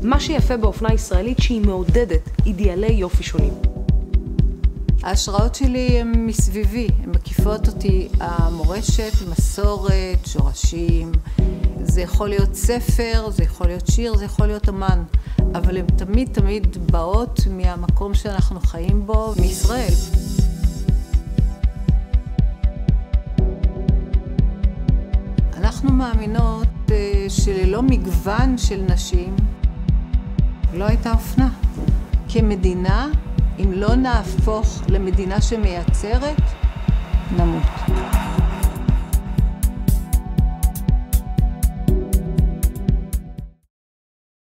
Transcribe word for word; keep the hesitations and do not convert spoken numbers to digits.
מה שיפה באופנה ישראלית שהיא מעודדת אידיאלי יופי שונים. ההשראות שלי הן מסביבי, הן מקיפות אותי, המורשת, מסורת, שורשים. זה יכול להיות ספר, זה יכול להיות שיר, זה יכול להיות אמן, אבל הן תמיד תמיד באות מהמקום שאנחנו חיים בו, מישראל. אנחנו מאמינות שללא מגוון של נשים לא הייתה אופנה. כמדינה, אם לא נהפוך למדינה שמייצרת, נמות.